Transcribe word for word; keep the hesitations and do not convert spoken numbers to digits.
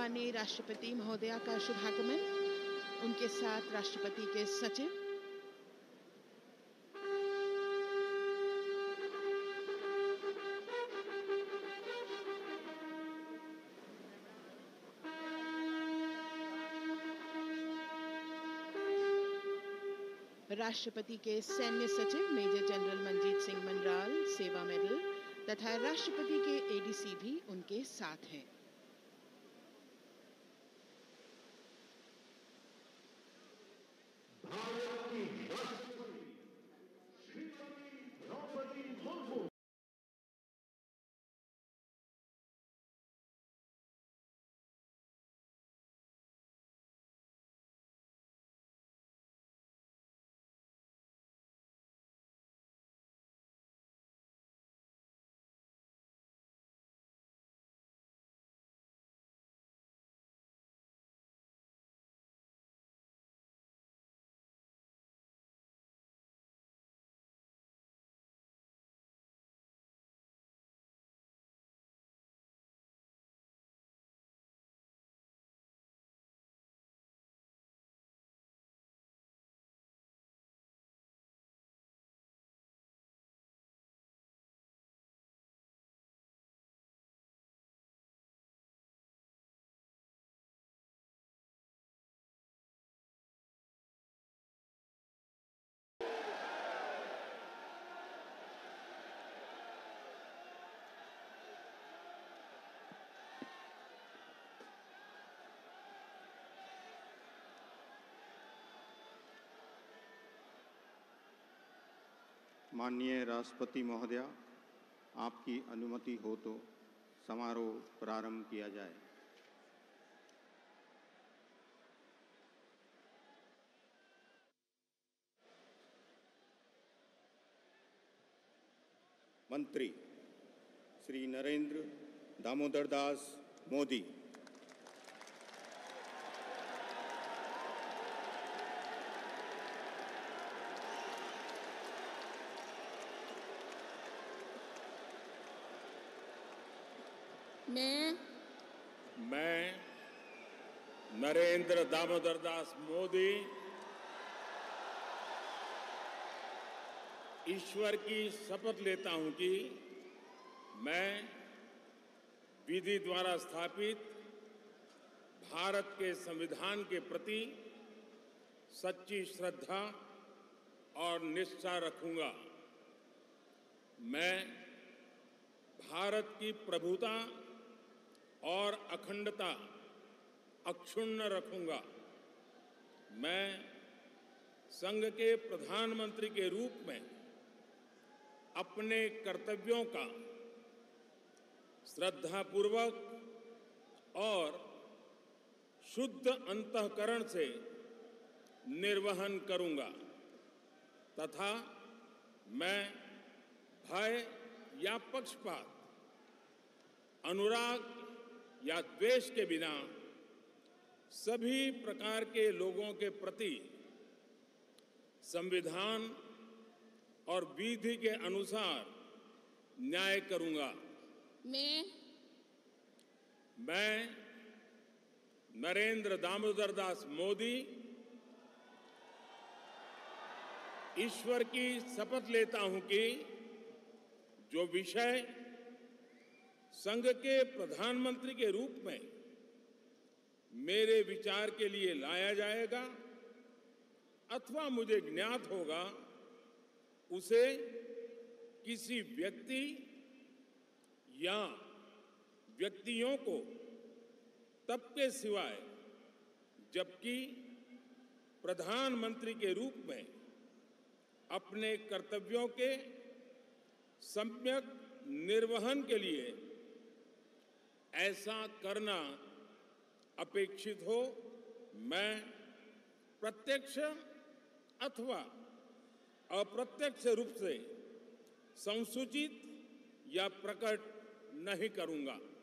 माननीय राष्ट्रपति महोदया का शुभागमन, उनके साथ राष्ट्रपति के सचिव, राष्ट्रपति के सैन्य सचिव major general Manjeet Singh Manral Seva medal तथा राष्ट्रपति के एडीसी भी उनके साथ हैं। भारत की राष्ट्रपति श्रीमती द्रौपदी मुर्मू। माननीय राष्ट्रपति महोदया, आपकी अनुमति हो तो समारोह प्रारंभ किया जाए। मंत्री श्री नरेंद्र दामोदर दास मोदी। मैं मैं नरेंद्र दामोदर दास मोदी ईश्वर की शपथ लेता हूं कि मैं विधि द्वारा स्थापित भारत के संविधान के प्रति सच्ची श्रद्धा और निष्ठा रखूंगा। मैं भारत की प्रभुता और अखंडता अक्षुण्ण रखूंगा। मैं संघ के प्रधानमंत्री के रूप में अपने कर्तव्यों का श्रद्धापूर्वक और शुद्ध अंतःकरण से निर्वहन करूंगा तथा मैं भय या पक्षपात, अनुराग या द्वेष के बिना सभी प्रकार के लोगों के प्रति संविधान और विधि के अनुसार न्याय करूंगा। मैं मैं नरेंद्र दामोदर दास मोदी ईश्वर की शपथ लेता हूं कि जो विषय संघ के प्रधानमंत्री के रूप में मेरे विचार के लिए लाया जाएगा अथवा मुझे ज्ञात होगा, उसे किसी व्यक्ति या व्यक्तियों को तब के सिवाय जबकि प्रधानमंत्री के रूप में अपने कर्तव्यों के सम्यक निर्वहन के लिए ऐसा करना अपेक्षित हो, मैं प्रत्यक्ष अथवा अप्रत्यक्ष रूप से संसूचित या प्रकट नहीं करूंगा।